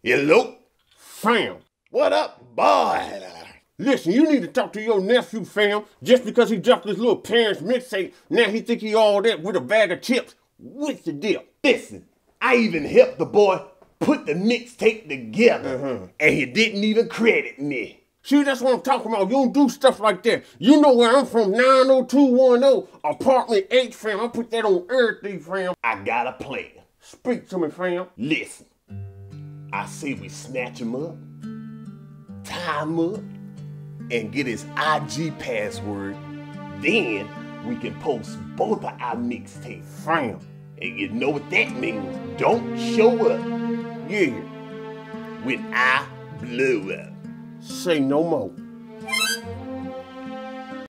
Hello? Fam, What up, boy? listen, you need to talk to your nephew, fam. Just because he dropped his little parents' mixtape, now he think he all that with a bag of chips. What's the deal? Listen, I even helped the boy put the mixtape together, and he didn't even credit me. See, that's what I'm talking about. You don't do stuff like that. You know where I'm from, 90210, apartment H, fam. I put that on everything, fam. I got a plan. Speak to me, fam. Listen, I say we snatch him up, tie him up, and get his IG password. Then we can post both of our mixtapes. Fam. And you know what that means. Don't show up Yeah. when I blow up. Say no more.